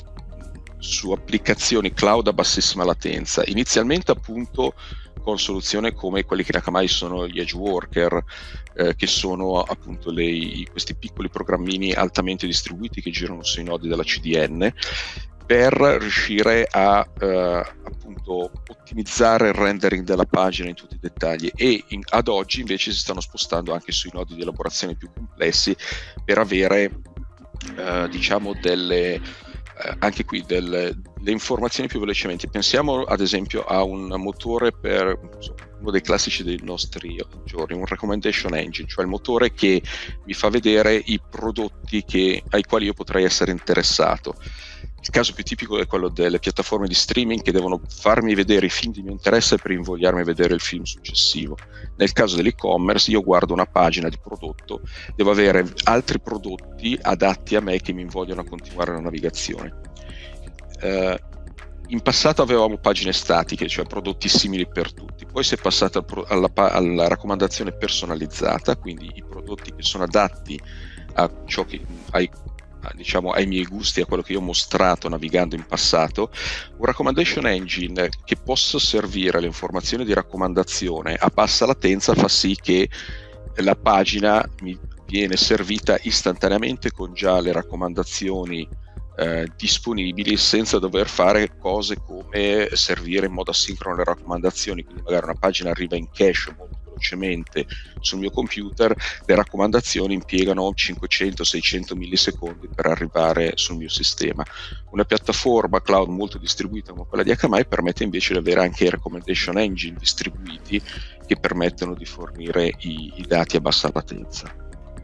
su applicazioni cloud a bassissima latenza, inizialmente appunto con soluzioni come quelli che in Akamai sono gli edge worker, eh, che sono appunto le, questi piccoli programmini altamente distribuiti che girano sui nodi della C D N, per riuscire a eh, appunto ottimizzare il rendering della pagina in tutti i dettagli, e in, ad oggi invece si stanno spostando anche sui nodi di elaborazione più complessi per avere eh, diciamo delle eh, anche qui delle, le informazioni più velocemente. Pensiamo ad esempio a un motore per uno dei classici dei nostri giorni, un recommendation engine, cioè il motore che mi fa vedere i prodotti che, ai quali io potrei essere interessato. Il caso più tipico è quello delle piattaforme di streaming che devono farmi vedere i film di mio interesse per invogliarmi a vedere il film successivo. Nel caso dell'e-commerce, io guardo una pagina di prodotto, devo avere altri prodotti adatti a me che mi invogliano a continuare la navigazione. Eh, in passato avevamo pagine statiche, cioè prodotti simili per tutti, poi si è passata alla, alla raccomandazione personalizzata, quindi i prodotti che sono adatti a ciò che, ai, a, diciamo, ai miei gusti, a quello che io ho mostrato navigando in passato. Un recommendation engine che possa servire alle informazioni di raccomandazione a bassa latenza fa sì che la pagina mi viene servita istantaneamente con già le raccomandazioni Eh, disponibili, senza dover fare cose come servire in modo asincrono le raccomandazioni. Quindi magari una pagina arriva in cache molto velocemente sul mio computer, le raccomandazioni impiegano cinquecento seicento millisecondi per arrivare sul mio sistema. Una piattaforma cloud molto distribuita come quella di H M I permette invece di avere anche i recommendation engine distribuiti che permettono di fornire i, i dati a bassa latenza.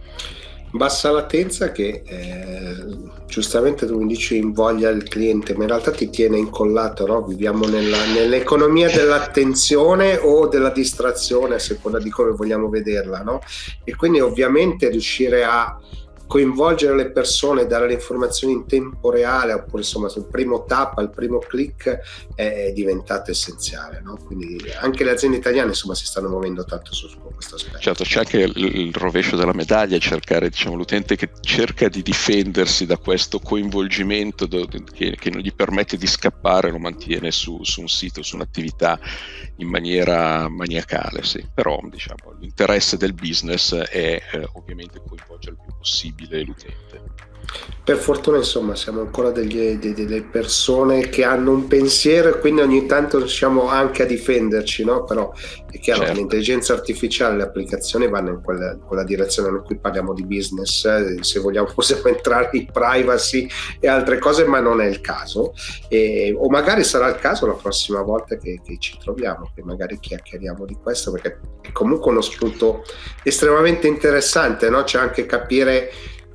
Bassa latenza che eh, giustamente tu mi dici invoglia il cliente, ma in realtà ti tiene incollato, no? Viviamo nella, nell'economia dell'attenzione o della distrazione, a seconda di come vogliamo vederla, no? E quindi ovviamente riuscire a coinvolgere le persone, dare le informazioni in tempo reale, oppure insomma sul primo tap, al primo click, è diventato essenziale, no? Quindi anche le aziende italiane insomma si stanno muovendo tanto su, su questo aspetto. Certo, c'è anche il, il rovescio della medaglia, cercare, diciamo, l'utente che cerca di difendersi da questo coinvolgimento do, che, che non gli permette di scappare, lo mantiene su, su un sito, su un'attività in maniera maniacale, sì. Però diciamo l'interesse del business è eh, ovviamente coinvolgere il più possibile l'utente. Per fortuna insomma siamo ancora degli, de, delle persone che hanno un pensiero e quindi ogni tanto riusciamo anche a difenderci, no? Però è chiaro certo. Che l'intelligenza artificiale, le applicazioni vanno in quella, in quella direzione in cui parliamo di business, eh, se vogliamo possiamo entrare in privacy e altre cose, ma non è il caso, e, o magari sarà il caso la prossima volta che, che ci troviamo, che magari chiacchieriamo di questo, perché è comunque uno spunto estremamente interessante, no? C'è anche capire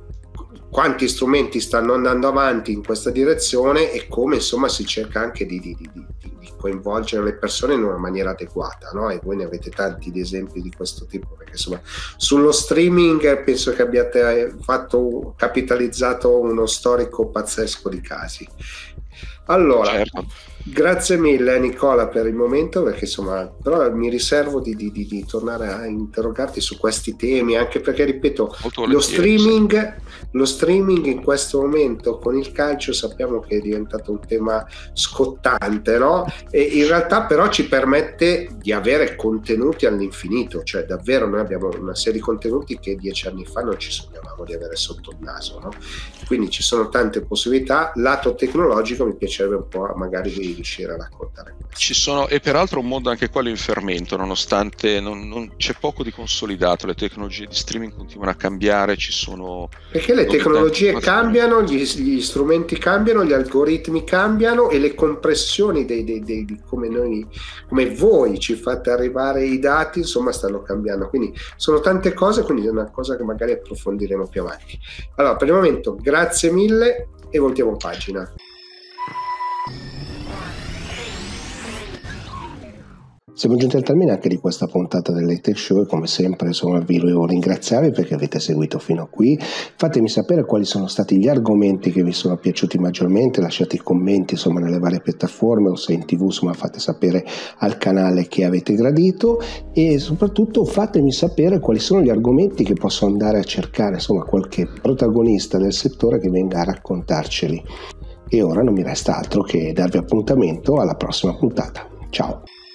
quanti strumenti stanno andando avanti in questa direzione e come insomma si cerca anche di, di, di, di coinvolgere le persone in una maniera adeguata, no? E voi ne avete tanti di esempi di questo tipo, perché insomma sullo streaming penso che abbiate fatto capitalizzato uno storico pazzesco di casi. Allora, certo. Grazie mille Nicola per il momento, perché insomma però mi riservo di, di, di, di tornare a interrogarti su questi temi, anche perché ripeto lo streaming, lo streaming in questo momento con il calcio sappiamo che è diventato un tema scottante, no? E in realtà però ci permette di avere contenuti all'infinito, cioè davvero noi abbiamo una serie di contenuti che dieci anni fa non ci sognavamo di avere sotto il naso, no? Quindi ci sono tante possibilità. Lato tecnologico mi piacerebbe un po' magari di riuscire a raccontare questo. Ci sono, e peraltro un mondo anche quello in fermento, nonostante non, non c'è poco di consolidato, le tecnologie di streaming continuano a cambiare, ci sono perché le tecnologie cambiano, gli, gli strumenti cambiano, gli algoritmi cambiano e le compressioni dei, dei, dei, di come noi, come voi ci fate arrivare i dati, insomma stanno cambiando, quindi sono tante cose, quindi è una cosa che magari approfondiremo più avanti. Allora per il momento grazie mille e voltiamo pagina. Siamo giunti al termine anche di questa puntata dell'E-Tech Show e come sempre insomma vi volevo ringraziarvi perché avete seguito fino a qui. Fatemi sapere quali sono stati gli argomenti che vi sono piaciuti maggiormente, lasciate i commenti insomma nelle varie piattaforme o se in tv insomma fate sapere al canale che avete gradito e soprattutto fatemi sapere quali sono gli argomenti che posso andare a cercare, insomma qualche protagonista del settore che venga a raccontarceli. E ora non mi resta altro che darvi appuntamento alla prossima puntata. Ciao!